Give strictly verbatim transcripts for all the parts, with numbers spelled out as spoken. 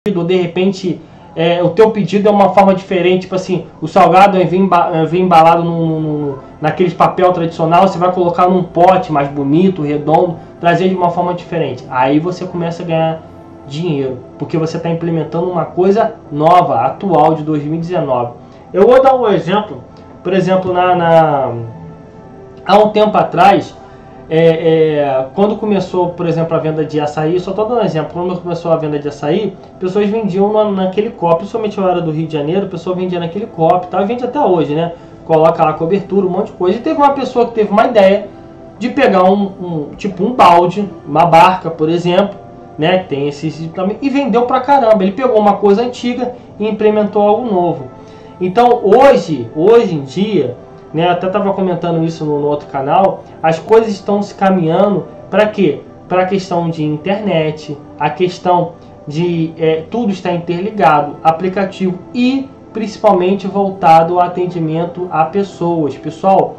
ou de repente é, o teu pedido é uma forma diferente, tipo assim, o salgado vem, vem embalado no, no, naqueles papel tradicional, você vai colocar num pote mais bonito, redondo, trazer de uma forma diferente. Aí você começa a ganhar dinheiro, porque você está implementando uma coisa nova, atual, de dois mil e dezenove. Eu vou dar um exemplo, por exemplo, na, na, há um tempo atrás, É, é, quando começou, por exemplo, a venda de açaí, só estou dando um exemplo, quando começou a venda de açaí, pessoas vendiam na, naquele copo, principalmente eu era do Rio de Janeiro, a pessoa vendia naquele copo, tá? Vende até hoje, né? Coloca lá cobertura, um monte de coisa. E teve uma pessoa que teve uma ideia de pegar um, um tipo um balde, uma barca, por exemplo, né? Que tem esse, esse também, e vendeu pra caramba. Ele pegou uma coisa antiga e implementou algo novo. Então hoje, hoje em dia, né, eu até estava comentando isso no, no outro canal, as coisas estão se caminhando para quê? Para a questão de internet, a questão de é, tudo está interligado, aplicativo e principalmente voltado ao atendimento a pessoas. Pessoal,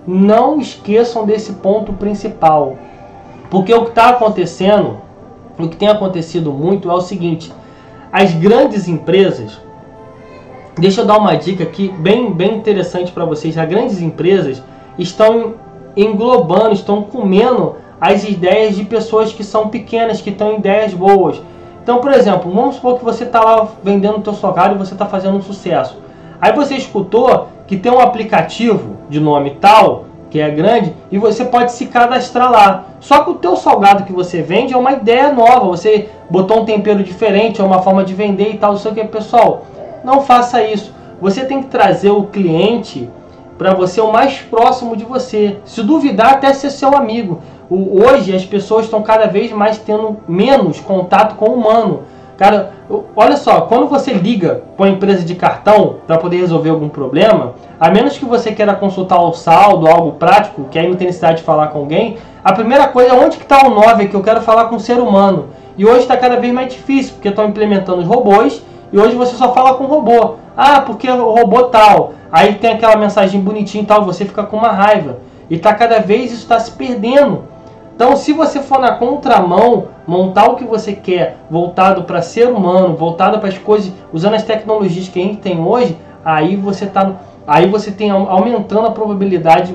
não esqueçam desse ponto principal, porque o que está acontecendo, o que tem acontecido muito é o seguinte: as grandes empresas, deixa eu dar uma dica aqui bem, bem interessante para vocês. As grandes empresas estão englobando, estão comendo as ideias de pessoas que são pequenas, que têm ideias boas. Então, por exemplo, vamos supor que você está lá vendendo o teu salgado e você está fazendo um sucesso. Aí você escutou que tem um aplicativo de nome tal, que é grande, e você pode se cadastrar lá. Só que o teu salgado que você vende é uma ideia nova, você botou um tempero diferente, é uma forma de vender e tal, não sei o que, pessoal. Não faça isso. Você tem que trazer o cliente para você o mais próximo de você. Se duvidar, até ser seu amigo. O, hoje as pessoas estão cada vez mais tendo menos contato com o humano. Cara, olha só, quando você liga para uma empresa de cartão para poder resolver algum problema, a menos que você queira consultar o saldo, algo prático, que aí não tem necessidade de falar com alguém, a primeira coisa é onde que está o nove, que eu quero falar com um ser humano. E hoje está cada vez mais difícil, porque estão implementando os robôs. E hoje você só fala com o robô. Ah, porque o robô tal. Aí tem aquela mensagem bonitinha e tal, você fica com uma raiva. E tá cada vez isso está se perdendo. Então, se você for na contramão, montar o que você quer, voltado para ser humano, voltado para as coisas, usando as tecnologias que a gente tem hoje, aí você tá, aí você tem aumentando a probabilidade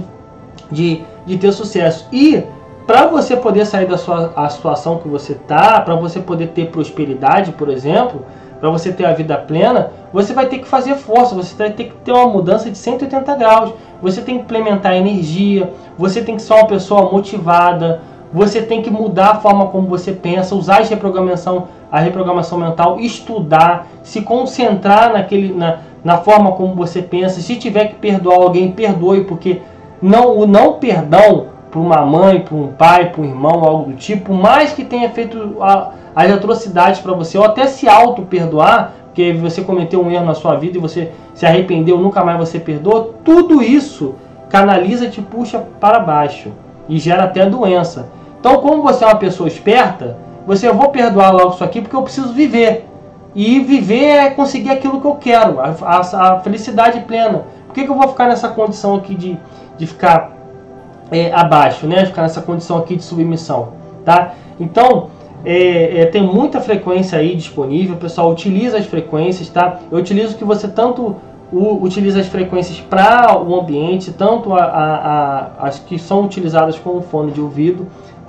de, de ter sucesso. E para você poder sair da sua a situação que você tá, para você poder ter prosperidade, por exemplo, para você ter a vida plena, você vai ter que fazer força, você vai ter que ter uma mudança de cento e oitenta graus, você tem que implementar energia, você tem que ser uma pessoa motivada, você tem que mudar a forma como você pensa, usar a reprogramação, a reprogramação mental, estudar, se concentrar naquele, na, na forma como você pensa. Se tiver que perdoar alguém, perdoe, porque não, o não perdão para uma mãe, para um pai, para um irmão, algo do tipo, mais que tenha feito a, as atrocidades para você, ou até se auto-perdoar, porque você cometeu um erro na sua vida e você se arrependeu, nunca mais você perdoa, tudo isso canaliza, te puxa para baixo e gera até doença. Então, como você é uma pessoa esperta, você, eu vou perdoar logo isso aqui porque eu preciso viver. E viver é conseguir aquilo que eu quero, a, a, a felicidade plena. Por que, que eu vou ficar nessa condição aqui de, de ficar é, abaixo, né? Ficar nessa condição aqui de submissão, tá? Então, É, é, tem muita frequência aí disponível, pessoal, utiliza as frequências, tá? Eu utilizo que você tanto o, utiliza as frequências para o ambiente, tanto a, a, a, as que são utilizadas como fone de ouvido.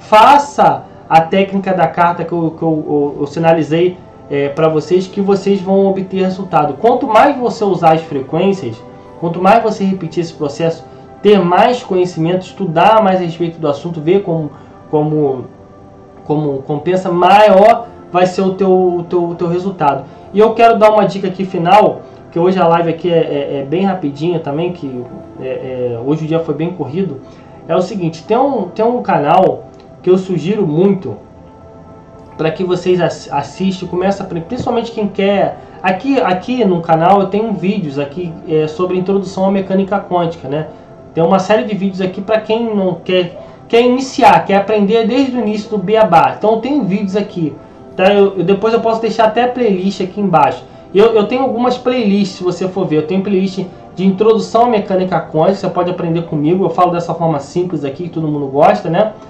Faça a técnica da carta que eu, que eu, eu, eu sinalizei é, para vocês, que vocês vão obter resultado. Quanto mais você usar as frequências, quanto mais você repetir esse processo, ter mais conhecimento, estudar mais a respeito do assunto, ver como... como como compensa, maior vai ser o teu, o teu, o teu resultado. E eu quero dar uma dica aqui final, que hoje a live aqui é, é, é bem rapidinha também, que é, é, hoje o dia foi bem corrido. É o seguinte, tem um, tem um canal que eu sugiro muito para que vocês assistam, começa, principalmente quem quer. Aqui, aqui no canal eu tenho vídeos aqui é, sobre introdução à mecânica quântica, né? Tem uma série de vídeos aqui para quem não quer quer iniciar, quer aprender desde o início do beabá. Então eu tenho vídeos aqui, tá? Eu, eu, depois eu posso deixar até playlist aqui embaixo. Eu, eu tenho algumas playlists, se você for ver. Eu tenho playlist de introdução à mecânica quântica, você pode aprender comigo. Eu falo dessa forma simples aqui, que todo mundo gosta, né?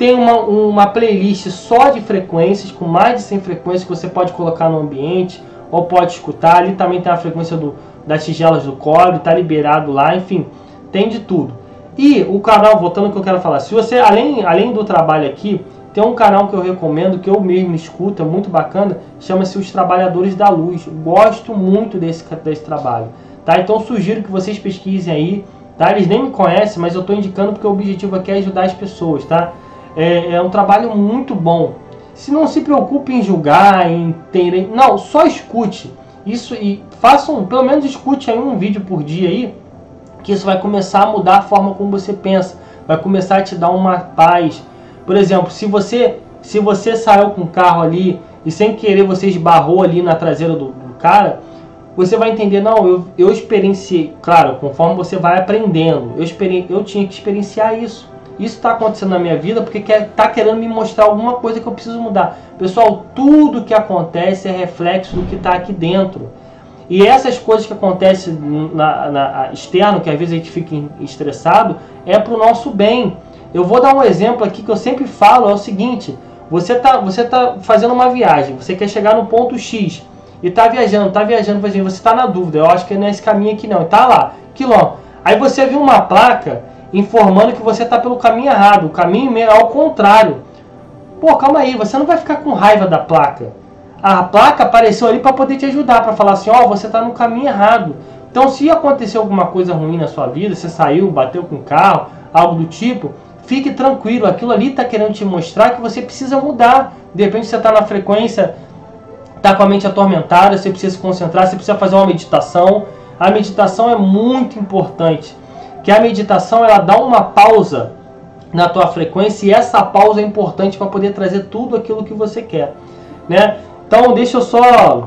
Tem uma, uma playlist só de frequências, com mais de cem frequências que você pode colocar no ambiente ou pode escutar. Ali também tem a frequência do, das tigelas do cobre, está liberado lá, enfim, tem de tudo. E o canal, voltando ao que eu quero falar, se você, além, além do trabalho aqui, tem um canal que eu recomendo, que eu mesmo escuto, é muito bacana, chama-se Os Trabalhadores da Luz. Gosto muito desse, desse trabalho, tá? Então sugiro que vocês pesquisem aí, tá? Eles nem me conhecem, mas eu estou indicando porque o objetivo aqui é ajudar as pessoas, tá? É, é um trabalho muito bom. Se não se preocupe em julgar, em ter... Não, só escute. Isso e façam, pelo menos escute aí um vídeo por dia aí, que isso vai começar a mudar a forma como você pensa. Vai começar a te dar uma paz. Por exemplo, se você, se você saiu com o carro ali e sem querer você esbarrou ali na traseira do, do cara, você vai entender, não, eu, eu experienciei, claro, conforme você vai aprendendo, eu, experi, eu tinha que experienciar isso. Isso está acontecendo na minha vida porque está querendo me mostrar alguma coisa que eu preciso mudar. Pessoal, tudo que acontece é reflexo do que está aqui dentro. E essas coisas que acontecem na, na externo, que às vezes a gente fica estressado, é para o nosso bem. Eu vou dar um exemplo aqui que eu sempre falo, é o seguinte: você está você tá fazendo uma viagem, você quer chegar no ponto X e está viajando, está viajando, você está na dúvida, eu acho que não é esse caminho aqui não, está lá, quilômetro. Aí você viu uma placa informando que você está pelo caminho errado, o caminho é ao contrário. Pô, calma aí, você não vai ficar com raiva da placa. A placa apareceu ali para poder te ajudar, para falar assim, ó, oh, você está no caminho errado. Então, se acontecer alguma coisa ruim na sua vida, você saiu, bateu com o carro, algo do tipo, fique tranquilo, aquilo ali está querendo te mostrar que você precisa mudar. De repente você está na frequência, está com a mente atormentada, você precisa se concentrar, você precisa fazer uma meditação. A meditação é muito importante, que a meditação ela dá uma pausa na tua frequência e essa pausa é importante para poder trazer tudo aquilo que você quer, né? Então deixa eu só,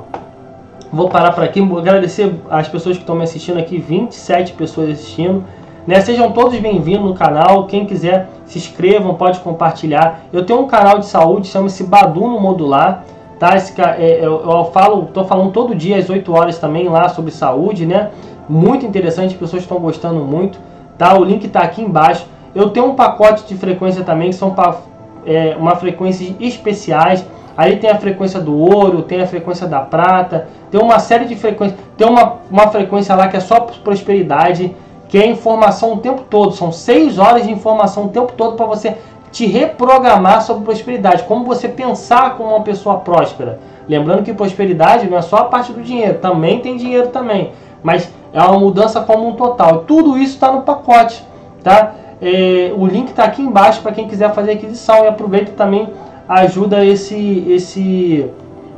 vou parar por aqui, vou agradecer as pessoas que estão me assistindo aqui, vinte e sete pessoas assistindo, né? Sejam todos bem-vindos no canal, quem quiser se inscrevam, pode compartilhar. Eu tenho um canal de saúde, chama-se Badu no Modular, tá? Esse, é, eu, eu falo, tô falando todo dia às oito horas também lá sobre saúde, né? Muito interessante, as pessoas estão gostando muito, tá? O link está aqui embaixo. Eu tenho um pacote de frequência também, que são pra, é, uma frequência especiais. Aí tem a frequência do ouro, tem a frequência da prata, tem uma série de frequências. Tem uma, uma frequência lá que é só prosperidade, que é informação o tempo todo. São seis horas de informação o tempo todo para você te reprogramar sobre prosperidade. Como você pensar como uma pessoa próspera. Lembrando que prosperidade não é só a parte do dinheiro, também tem dinheiro também. Mas é uma mudança como um total. Tudo isso está no pacote, tá? É, o link está aqui embaixo para quem quiser fazer aquisição. E aproveita também, ajuda esse, esse,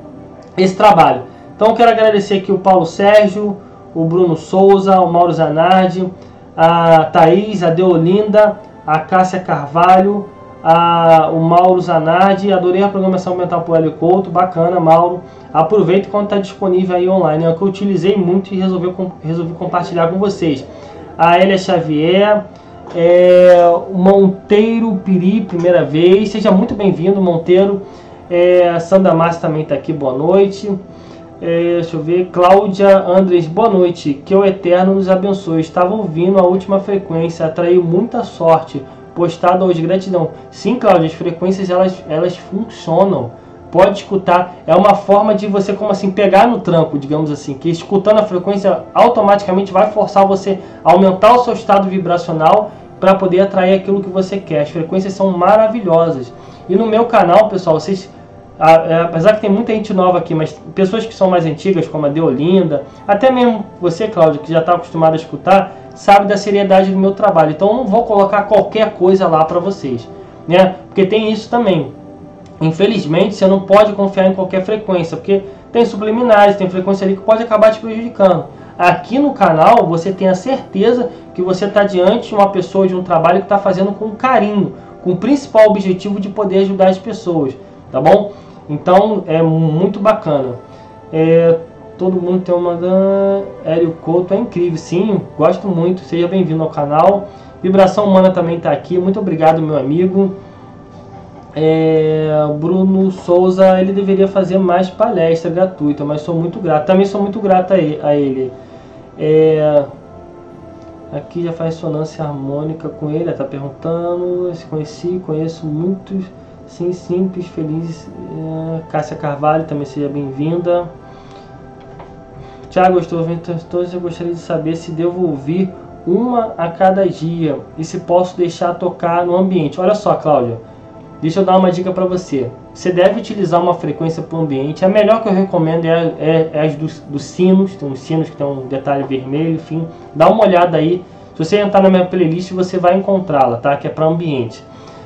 esse trabalho. Então eu quero agradecer aqui o Paulo Sérgio, o Bruno Souza, o Mauro Zanardi, a Thaís, a Deolinda, a Cássia Carvalho, a, o Mauro Zanardi. Adorei a programação mental por Hélio Couto, bacana, Mauro. Aproveite quando está disponível aí online. É o que eu utilizei muito e resolvi, resolvi compartilhar com vocês. A Elia Xavier, é, o Monteiro Piri, primeira vez. Seja muito bem-vindo, Monteiro. É, a Sandra Márcia também está aqui, boa noite. É, deixa eu ver, Cláudia Andres, boa noite. Que o Eterno nos abençoe. Estava ouvindo a última frequência, atraiu muita sorte. Postado hoje, gratidão. Sim, Cláudia, as frequências elas, elas funcionam. Pode escutar, é uma forma de você, como assim, pegar no tranco, digamos assim, que escutando a frequência automaticamente vai forçar você a aumentar o seu estado vibracional para poder atrair aquilo que você quer. As frequências são maravilhosas. E no meu canal, pessoal, vocês, apesar que tem muita gente nova aqui, mas pessoas que são mais antigas, como a Deolinda, até mesmo você, Cláudia, que já está acostumado a escutar, sabe da seriedade do meu trabalho. Então eu não vou colocar qualquer coisa lá para vocês, né? Porque tem isso também. Infelizmente, você não pode confiar em qualquer frequência, porque tem subliminares, tem frequência ali que pode acabar te prejudicando. Aqui no canal, você tem a certeza que você está diante de uma pessoa, de um trabalho que está fazendo com carinho, com o principal objetivo de poder ajudar as pessoas, tá bom? Então, é muito bacana. É, todo mundo tem uma... Hélio Couto é incrível, sim, gosto muito, seja bem-vindo ao canal. Vibração Humana também está aqui, muito obrigado, meu amigo. É, Bruno Souza, ele deveria fazer mais palestra gratuita, mas sou muito grato, também sou muito grato a ele. É, Aqui já faz ressonância harmônica com ele. Está perguntando se conheci, conheço muitos, sim, simples, feliz. É, Cássia Carvalho, também seja bem-vinda. Tiago, estou vendo todos. Eu gostaria de saber se devo ouvir uma a cada dia e se posso deixar tocar no ambiente. Olha só, Cláudia, deixa eu dar uma dica para você. Você deve utilizar uma frequência para o ambiente. A melhor que eu recomendo é, é, é as dos, dos sinos. Tem uns sinos que tem um detalhe vermelho, enfim. Dá uma olhada aí. Se você entrar na minha playlist, você vai encontrá-la, tá? Que é para ambiente.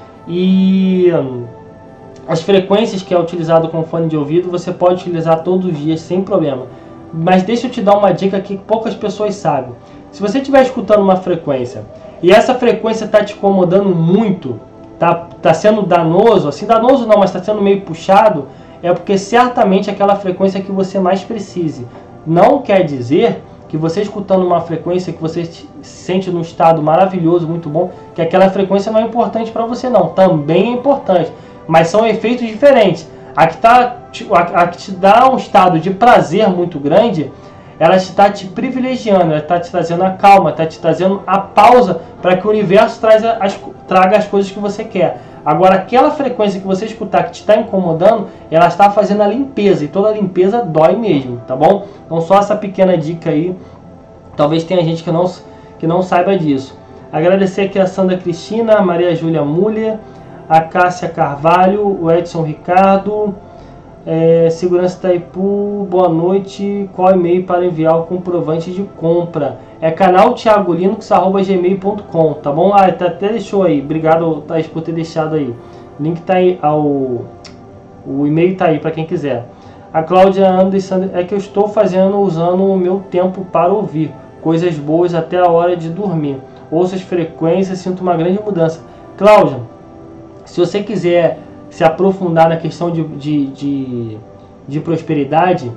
E hum, as frequências que é utilizado com fone de ouvido, você pode utilizar todos os dias sem problema. Mas deixa eu te dar uma dica que poucas pessoas sabem. Se você estiver escutando uma frequência e essa frequência está te incomodando muito, tá, tá sendo danoso, assim, danoso não, mas está sendo meio puxado, é porque certamente é aquela frequência que você mais precise. Não quer dizer que você escutando uma frequência que você se sente num estado maravilhoso, muito bom, que aquela frequência não é importante para você, não. Também é importante, mas são efeitos diferentes. A que, tá, a, a que te dá um estado de prazer muito grande, ela está te privilegiando, ela está te trazendo a calma, está te trazendo a pausa para que o universo traga as, traga as coisas que você quer. Agora, aquela frequência que você escutar que te está incomodando, ela está fazendo a limpeza, e toda limpeza dói mesmo, tá bom? Então, só essa pequena dica aí, talvez tenha gente que não, que não saiba disso. Agradecer aqui a Sandra Cristina, a Maria Júlia Muller, a Cássia Carvalho, o Edson Ricardo, é, Segurança Itaipu, boa noite, qual e-mail para enviar o comprovante de compra? É canal thiago linux arroba gmail ponto com, tá bom? Ah, tá, até deixou aí, obrigado, Thaís, por ter deixado aí. O link tá aí, ao, o e-mail tá aí para quem quiser. A Cláudia Anderson, é que eu estou fazendo, usando o meu tempo para ouvir coisas boas até a hora de dormir. Ouço as frequências, sinto uma grande mudança. Cláudia, se você quiser se aprofundar na questão de, de, de, de prosperidade,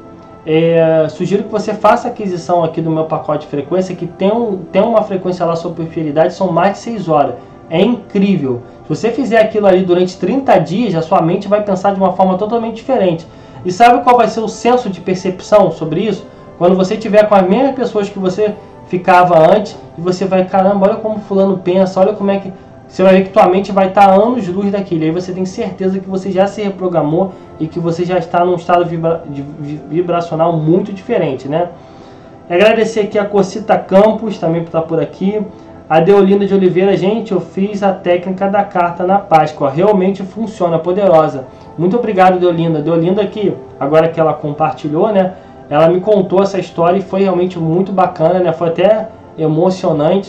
é, sugiro que você faça a aquisição aqui do meu pacote de frequência, que tem, um, tem uma frequência lá sobre prosperidade, são mais de seis horas. É incrível. Se você fizer aquilo ali durante trinta dias, a sua mente vai pensar de uma forma totalmente diferente. E sabe qual vai ser o senso de percepção sobre isso? Quando você estiver com as mesmas pessoas que você ficava antes, e você vai, caramba, olha como fulano pensa, olha como é que... Você vai ver que tua mente vai estar anos de luz daquilo. Aí você tem certeza que você já se reprogramou e que você já está num estado vibra de vibracional muito diferente, né? Agradecer aqui a Cocita Campos, também por estar por aqui. A Deolinda de Oliveira, gente, eu fiz a técnica da carta na Páscoa. Realmente funciona, poderosa. Muito obrigado, Deolinda. Deolinda que, agora que ela compartilhou, né? Ela me contou essa história e foi realmente muito bacana, né? Foi até emocionante.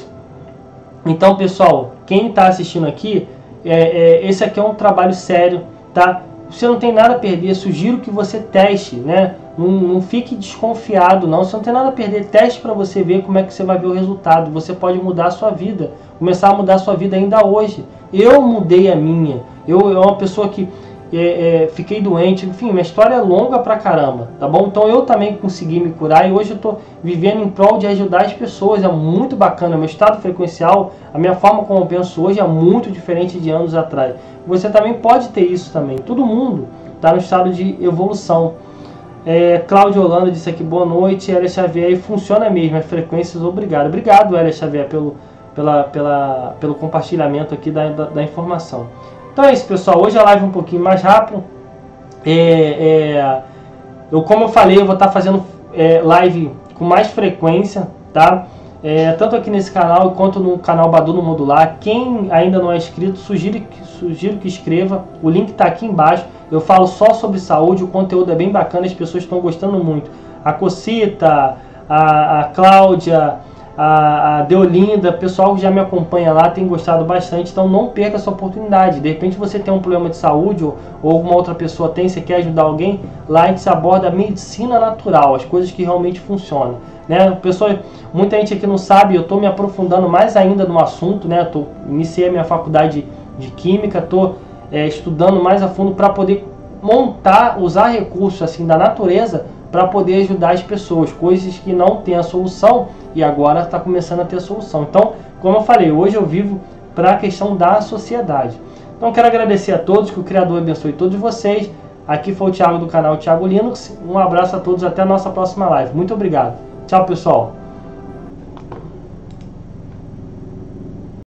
Então, pessoal, quem está assistindo aqui, é, é, esse aqui é um trabalho sério, tá? Você não tem nada a perder, sugiro que você teste, né? Não, não fique desconfiado, não. Você não tem nada a perder, teste para você ver como é que você vai ver o resultado. Você pode mudar a sua vida, começar a mudar a sua vida ainda hoje. Eu mudei a minha. Eu, eu uma pessoa que é, é, fiquei doente, enfim, minha história é longa pra caramba, tá bom? Então eu também consegui me curar e hoje eu tô vivendo em prol de ajudar as pessoas, é muito bacana. Meu estado frequencial, a minha forma como eu penso hoje é muito diferente de anos atrás. Você também pode ter isso também, todo mundo está no estado de evolução. É, Cláudio Holanda disse aqui, boa noite, Hélia Xavier, e funciona mesmo, as frequências, obrigado. Obrigado, Hélia Xavier, pelo, pela, pela, pelo compartilhamento aqui da, da, da informação. Então é isso, pessoal, hoje a live é um pouquinho mais rápido. É, é, eu, como eu falei, eu vou estar fazendo é, live com mais frequência, tá? É, tanto aqui nesse canal quanto no canal Badu no Modular. Quem ainda não é inscrito, sugiro, sugiro que inscreva, o link está aqui embaixo. Eu falo só sobre saúde, o conteúdo é bem bacana, as pessoas estão gostando muito. A Cocita, a, a Cláudia, a, a Deolinda, o pessoal que já me acompanha lá tem gostado bastante, então não perca essa oportunidade. De repente você tem um problema de saúde ou, ou alguma outra pessoa tem, você quer ajudar alguém, lá a gente se aborda a medicina natural, as coisas que realmente funcionam. Né? Pessoa, muita gente aqui não sabe, eu estou me aprofundando mais ainda no assunto, né? Tô, iniciei a minha faculdade de Química, estou é, estudando mais a fundo para poder montar, usar recursos assim da natureza para poder ajudar as pessoas, coisas que não tem a solução e agora está começando a ter a solução. Então, como eu falei, hoje eu vivo para a questão da sociedade. Então, quero agradecer a todos, que o Criador abençoe todos vocês. Aqui foi o Thiago do canal Thiago Linux. Um abraço a todos, até a nossa próxima live. Muito obrigado. Tchau, pessoal.